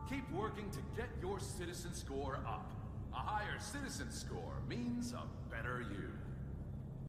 Keep working to get your citizen score up. A higher citizen score means a better you.